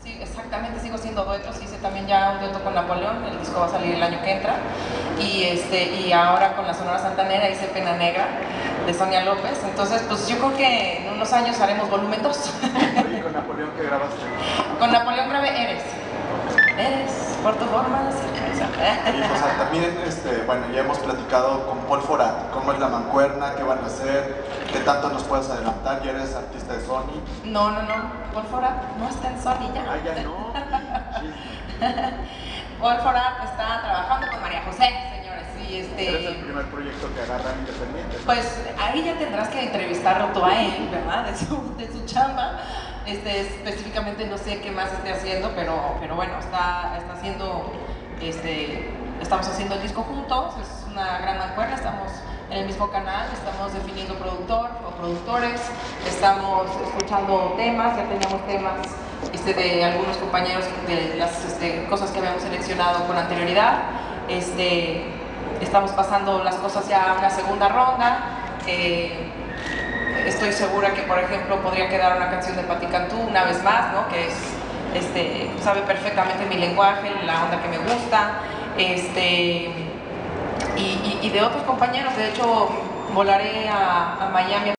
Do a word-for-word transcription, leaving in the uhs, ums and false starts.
Sí, exactamente, sigo haciendo duetos. Hice también ya un dueto con Napoleón, el disco va a salir el año que entra. Y, este, y ahora con la Sonora Santanera hice Pena Negra de Sonia López. Entonces, pues yo creo que en unos años haremos volumen dos. ¿Y con Napoleón qué grabaste? Con Napoleón grabé Eres. Eres, por tu forma de ser. Y, o sea, también, este, bueno, ya hemos platicado con Paul Forat, cómo es la mancuerna, qué van a hacer, qué tanto nos puedes adelantar, ya eres artista de Sony. No, no, no, Paul Forat no está en Sony ya. Ah, ya no. Paul Forat está trabajando con María José, señores. Y este, Eres el primer proyecto que agarran independiente, ¿no? Pues ahí ya tendrás que entrevistarlo tú a él, ¿verdad? De su, de su chamba. Este, específicamente no sé qué más esté haciendo, pero, pero bueno, está, está haciendo, este, estamos haciendo el disco juntos, es una gran mancuerna, estamos en el mismo canal, estamos definiendo productor o productores, estamos escuchando temas, ya teníamos temas este, de algunos compañeros de las este, cosas que habíamos seleccionado con anterioridad, este, estamos pasando las cosas ya a una segunda ronda. eh, Estoy segura que, por ejemplo, podría quedar una canción de Patti Cantú una vez más, ¿no? Que es, este, sabe perfectamente mi lenguaje, la onda que me gusta, este, y, y, y de otros compañeros. De hecho, volaré a, a Miami